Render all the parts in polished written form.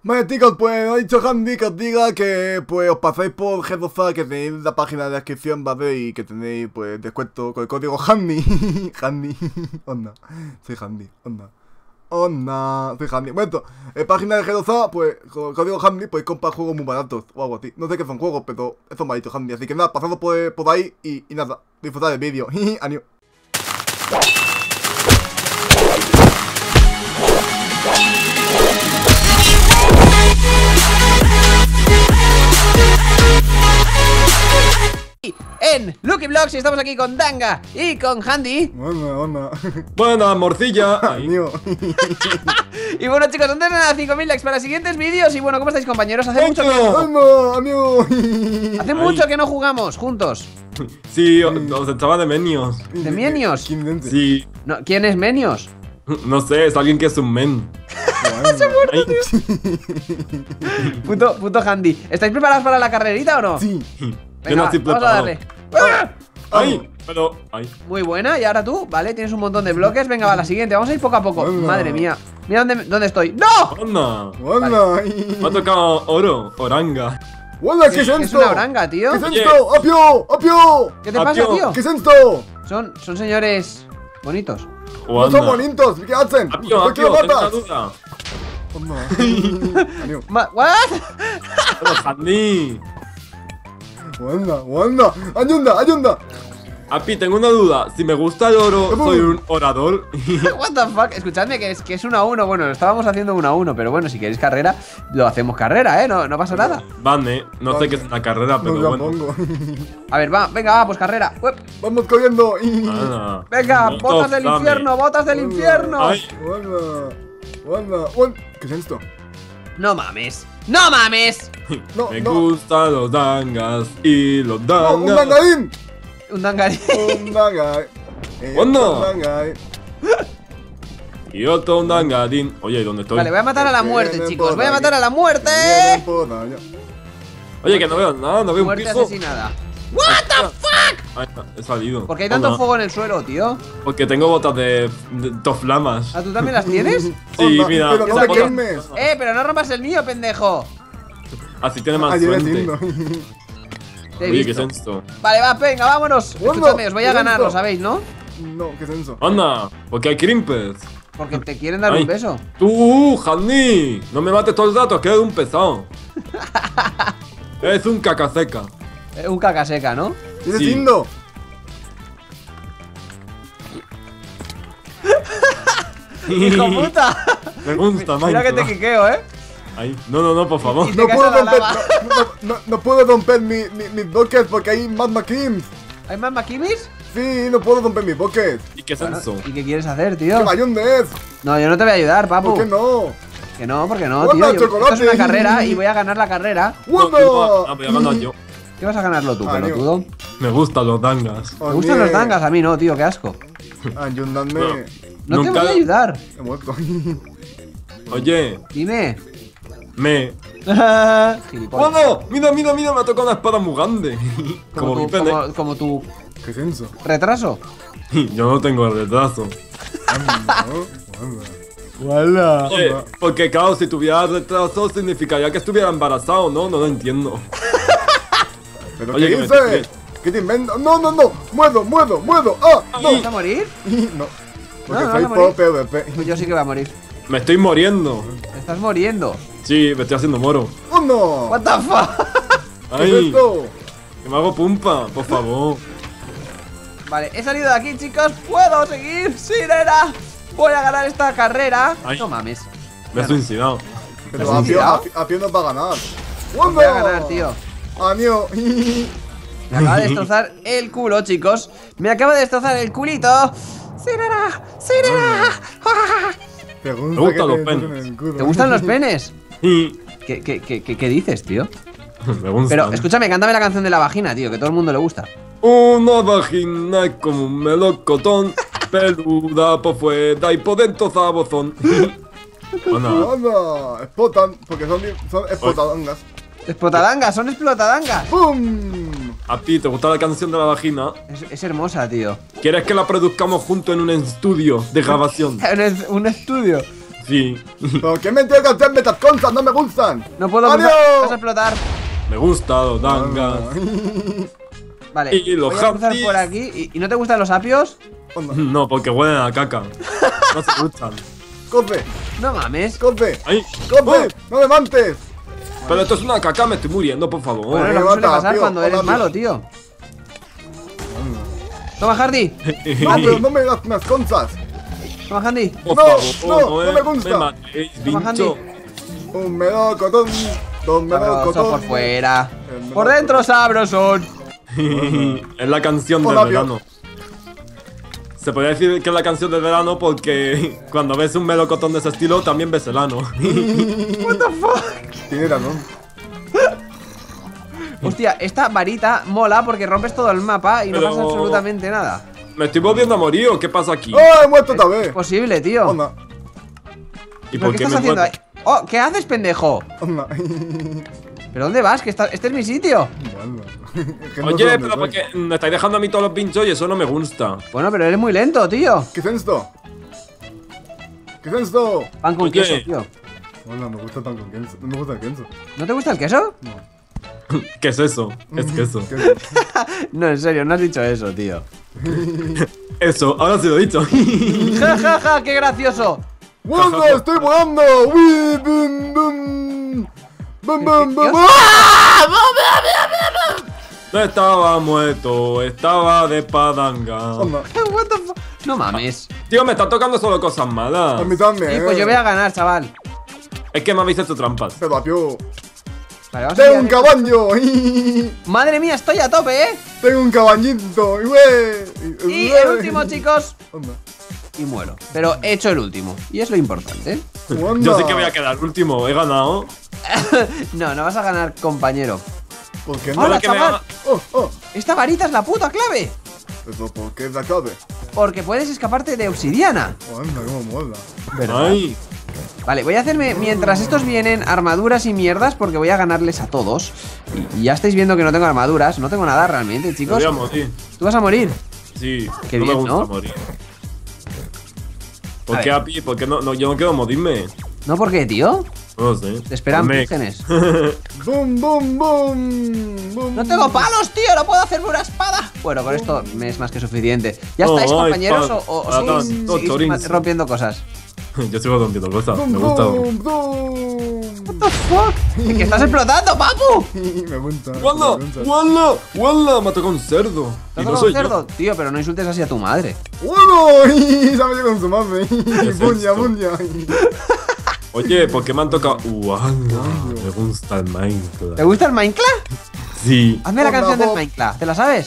Vale, chicos, pues ha dicho Handy que os diga que pues os pasáis por G2A, que tenéis la página de la descripción, ¿vale? Y que tenéis pues descuento con el código Handy. Handy, onda, soy Handy, onda. Onda, soy Handy. Bueno, página de G2A, pues con el código Handy podéis comprar juegos muy baratos o algo así. No sé qué son juegos, pero son baratos Handy. Así que nada, pasando por ahí y nada, disfrutad del vídeo. Adiós. En Lucky Vlogs y estamos aquí con Danga y con Handy. Onda. Buena, morcilla. Adiós. Y bueno, chicos, antes de nada, 5000 likes para siguientes vídeos. Y bueno, ¿cómo estáis, compañeros? Hace mucho que Adiós. mucho que no jugamos juntos. Sí, os echaba de Menios. ¿De Menios? Sí, No, ¿quién es Menios? no sé, es alguien que es un men. Ay, Puto Handy. ¿Estáis preparados para la carrerita o no? Sí. yo no estoy vamos a preparado. darle. Ay, pero, ay. Muy buena, y ahora tú, ¿vale? Tienes un montón de bloques. Venga, va, la siguiente. Vamos a ir poco a poco. Hola. Madre mía. Mira dónde estoy. ¡No! Anda, Hola. me ha tocado oro, oranga. Hola, ¿qué es Es esto? una oranga, tío. ¿Qué es Oye. esto? ¡Apio! ¿Qué te pasa, Apio. tío? ¿Qué es esto? Son señores bonitos. No son bonitos, ¿qué hacen? Apio, ¿Por qué lo tengo una matas? duda. Adiós. ¿What? Pero, Handy. Wanda. Ayunda. Api, tengo una duda. Si me gusta el oro, ¿Cómo? soy un orador. What the fuck, escuchadme que es 1 a 1. Bueno, lo estábamos haciendo 1 a 1, pero bueno, si queréis carrera, lo hacemos carrera, no pasa nada. Vale, no sé qué es una carrera, pero Nos la bueno. pongo. A ver, venga, pues carrera. Uep. Vamos corriendo. Anda. Venga, No, botas del dame. infierno, botas del infierno. Ay, Wanda. ¿Qué es esto? No mames. No, me no. gustan los dangas y los No, un dangas. dangarín. Un dangarín. Un dangarín. Wanda. Un dangarín. Y otro un dangadín. Oye, ¿y dónde estoy? Vale, voy a matar a la muerte, Vienen chicos. por Voy a aquí. matar a la muerte. Vienen por allá. Oye, que no veo nada, no veo un Muerte piso. asesinada. What the fuck? Ay, he salido. ¿Por qué hay tanto Hola. fuego en el suelo, tío? Porque tengo botas de dos flamas. ¿Ah, tú también las tienes? Sí, Onda, mira. pero no esa me cosa- quemes. Pero no rompas el mío, pendejo. Así tiene más Ayer suerte. entiendo. Te he Oye, ¿qué es visto. esto? Vale, va, venga, vámonos. Wanda, Escúchame, os voy a ¿qué es ganar, esto? lo sabéis, ¿no? No, ¿qué es eso? Anda, porque hay crimpers. Porque te quieren dar Ay. un beso. Tú, Handy, no me mates todo el rato, que eres un pesado. Eres un cacaseca. Un caca seca, ¿no? ¿Qué es Sí. lindo? ¡Hijo puta! Me gusta, Mira que te Minecraft. quiqueo, Ay, no, por favor. Y te No caes puedo a la romper, lava. no puedo romper mis buckets porque hay más McKims. ¿Hay más maquimis? Sí, no puedo romper mis buckets. ¿Y qué es eso? ¿Y qué quieres hacer, tío? ¿Qué mayón es? No, yo no te voy a ayudar, papu. ¿Por qué no? Que no, porque no, Hola, tío. Esto es chocolate. una carrera y voy a ganar la carrera. ¡Wanda! Voy a ganar yo. ¿Qué vas a ganarlo tú, Ah, pelotudo? Me gustan los dangas. Me gustan los dangas a mí, no, tío, qué asco. Ayúdame. No te Nunca- voy a ayudar. He muerto. Oye, Dime. Gilipollas. ¡Bueno! Mira, me ha tocado una espada muy grande. Como mi pene. Como tu ¿Qué es eso? retraso. Yo no tengo el retraso. Wanda. Oye, porque claro, si tuviera retraso significaría que estuviera embarazado, ¿no? No lo entiendo. ¿Pero Oye, qué que me dices? ¿Qué te inventas? No. Muerdo. ¡Ah! No. ¿Vas a morir? No. Porque No, soy vas a morir. pro PvP. Pues yo sí que voy a morir. Me estoy muriendo. Te estás muriendo. Sí, me estoy haciendo moro. ¡Uno! What the fuck. ¿Qué es Ay, esto? que me hago pumpa, por favor. Vale, he salido de aquí, chicos. ¿Puedo seguir? ¡Sirena! Voy a ganar esta carrera. Ay. No mames. Me he suicidado. Pero ¿Te has suicidado? Apio nos va a ganar. Pues voy a ganar, tío. Año. Me acaba de destrozar el culo, chicos. Me acaba de destrozar el culito. ¡Sirena! ¿Te Me gustan los que te penes. en el culo? ¿Te gustan los penes? Y ¿Qué dices, tío? me gustan. Pero escúchame, cántame la canción de la vagina, tío, que todo el mundo le gusta. Una vagina es como un melocotón, peluda por fuera y por dentro sabozón. Bueno, Anda, explotan, porque son explotadangas. Explotadangas, son explotadangas. ¡Pum! a ti te gusta la canción de la vagina. Es hermosa, tío. ¿Quieres que la produzcamos junto en un estudio de grabación? Un estudio. Sí. ¿Por qué me tengo que hacerme estas cosas? No me gustan. No puedo ¡Adiós! cruzar, vas a explotar. Me gusta los dangas. Vale, Y los voy a cruzar Hamdis. por aquí. ¿Y no te gustan los apios? Onda. No, porque huelen a caca. No se gustan. Corre, No mames. corre, ¡Ay! corre. ¡Oh! No me mantes. Pero esto es una caca, me estoy muriendo, por favor. Bueno, me lo que suele mata, pasar tío. cuando eres Hola, tío. malo, tío. Toma, Hardy. No, pero no me das unas cosas. Toma, Handy. Por No, favor, no me gusta. Me matéis, Toma, bicho. Un melocotón, dos Sabroso melocotón. por fuera. El Por dentro, sabrosón. Es la canción del Hola, tío. verano. Se podría decir que es la canción del verano porque cuando ves un melocotón de ese estilo también ves el ano. What the fuck. Tiene razón. Hostia, esta varita mola porque rompes todo el mapa y no Pero- pasa absolutamente nada. ¿Me estoy volviendo a morir o qué pasa aquí? ¡Oh, he muerto otra vez! Posible, tío. Onda, ¿Y ¿Pero por qué qué estás me haciendo ahí? muero? Oh, ¿qué haces, pendejo? onda. ¿Pero dónde vas? Que este es mi sitio. Es que no sé Oye, dónde pero estoy. porque me estáis dejando a mí todos los pinchos y eso no me gusta. Bueno, pero eres muy lento, tío. ¿Qué es esto? ¿Qué es esto? Pan con Oye. queso, tío. Hola, me gusta tan con queso. No me gusta el queso. ¿No te gusta el queso? No. ¿Qué es eso? Es que eso. Queso. No, en serio, no has dicho eso, tío. Eso, ahora sí lo he dicho. Ja, ja, ja, qué gracioso. ¡Volando! ¡Estoy volando! ¡Uy! ¡Bum, bum! ¡Bum, bum, bum! Dios. ¡Ah! No estaba muerto, estaba de padanga. Onda. What the fuck? No mames. Tío, me está tocando solo cosas malas. A mí también. Sí, pues yo voy a ganar, chaval. Es que me habéis hecho trampas. Pero apio. Vale, vamos a ¡Tengo un pillar- caballo! Madre mía, estoy a tope, ¿eh? ¡Tengo un caballito! Y el último, chicos. Onda. Y muero. Pero he hecho el último. Y es lo importante. Onda. Yo sí que voy a quedar último, he ganado. No, no vas a ganar, compañero. ¿Por qué no? Hola, que me chaval. haga- ¡Oh, oh! Esta varita es la puta clave. ¿Pero por qué es la clave? Porque puedes escaparte de obsidiana. Onda, cómo mola. Ay, Vale, voy a hacerme, mientras estos vienen, armaduras y mierdas, porque voy a ganarles a todos. Y ya estáis viendo que no tengo armaduras, no tengo nada realmente, me chicos. voy a morir. ¿Tú vas a morir? Sí, Qué no bien, me gusta ¿no? morir. ¿Por A qué ver. Api? ¿Por qué no, yo no quiero morirme? ¿No por qué, tío? No lo sé. Te esperan Ponme- vírgenes. ¡Bum, bum, bum! ¡Bum! ¡No tengo palos, tío! ¡No puedo hacerme una espada! Bueno, con esto me es más que suficiente. ¿Ya Oh, estáis, ay, compañeros? pa- ¿O ah, no, seguís, no, seguís chorins. rompiendo cosas? Yo sigo rompiendo cosas, ¡Bum, me gusta. bum, bum! What the fuck? ¿Que estás explotando, papu? Me gusta. ¡Wala! me gusta. ¡Wala! ¡Wala! Me ha tocado un cerdo. ¿Te Y has no tocado soy un cerdo? Tío, pero no insultes así a tu madre. ¡Bueno! Se ha metido con su madre. es ¡Buña, esto? buña! yo. Oye, ¿por qué me han tocado? ¡Wala! Me gusta el Minecraft. ¿Te gusta el Minecraft? Sí. Hazme la Onda, canción del Bob. Minecraft, ¿te la sabes?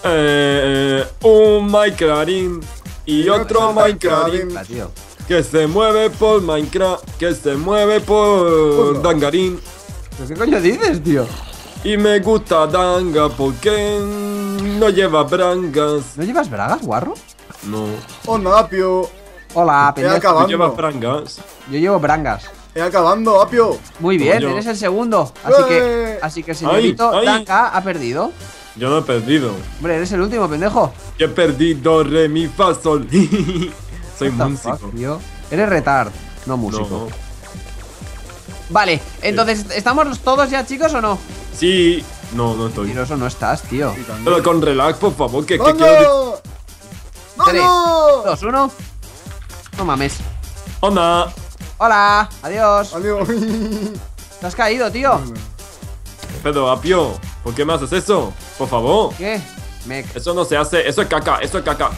Un Minecraftín y otro otro Minecraftín La, tío. que se mueve por Minecraft, que se mueve por Onda. Dangarín. ¿Pero qué coño dices, tío? Y me gusta Danga porque no lleva brangas. ¿No llevas bragas, guarro? No, ¡Onda, Apio! Hola, He pendejo. acabado. no lleva brangas. Yo llevo brangas. Acabando, Apio! Muy bien, yo. eres el segundo. Así que señorito Ay, ay. Danka ha perdido. Yo no he perdido. Hombre, eres el último, pendejo. Yo he perdido re mi fa sol. Soy What the músico. fuck, tío. Eres retard, no músico. No. Vale, entonces, ¿estamos todos ya, chicos, o no? Sí, no estoy. Tiroso no estás, tío. Pero con relax, por favor, que quiero. ¡Vamos! 3, ¡Vamos! 2, 1. No mames. Onda. Hola, adiós. Adiós. Te has caído, tío. Pero Apio, ¿por qué me haces eso? Por favor. ¿Qué? Mec. Eso no se hace, eso es caca, eso es caca.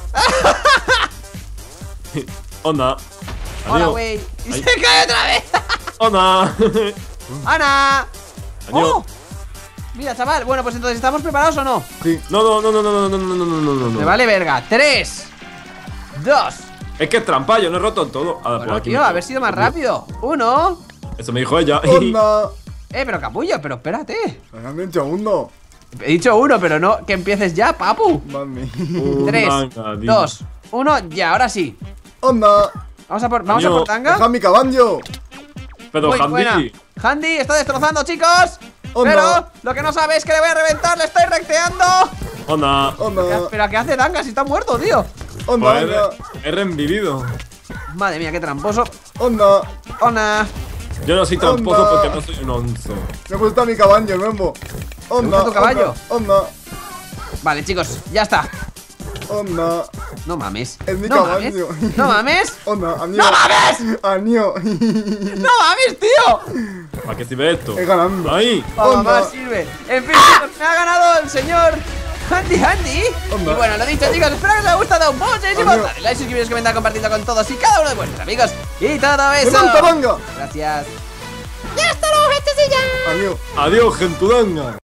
Onda. Hola, Adiós. güey. Y Ay. se cae otra vez. Onda. ¡Ana! Adiós. ¡Oh! Mira, chaval. Bueno, pues entonces, ¿estamos preparados o no? Sí. No. Me vale verga. 3, 2. Es que es trampa, yo no he roto todo. Ah, Bueno, tío, haber sido más rápido. 1. Eso me dijo ella. ¡Onda! Pero capullo, pero espérate. Me han dicho uno. He dicho 1, pero no que empieces ya, papu. Mami. 3, Onda, 2, 1, ya, ahora sí. ¡Onda! Vamos a por Coño, tanga. ¡Deja mi caballo! Pero Muy buena. Handy. Handy está destrozando, chicos. Onda. Pero lo que no sabe es que le voy a reventar, le estoy recteando. Onda. ¡Onda! Pero ¿qué hace Danga si está muerto, tío? ¡Onda! Pues venga! he revivido. Madre mía, qué tramposo. Onda. Ona. Yo no soy tramposo Onda. porque no soy un onzo. Me gusta mi caballo, Memo. Onda. gusta tu caballo? Onda. Vale, chicos, ya está. Onda. No mames. Es mi No mames. caballo. No mames. Onda. Año. ¡No mames! Año. ¡No mames, tío! ¿Para qué sirve esto? Es ganando. Ahí. Para Onda. más sirve. En fin, chicos, me ha ganado el señor Handy. Onda. Y bueno, lo dicho, chicos, espero que os haya gustado muchísimo. Adiós. Dale like, suscribiros, comentar, compartiendo con todos y cada uno de vuestros amigos. Y todo eso. ¡Levanta, manga! Gracias. Año. Adiós, gentudanga.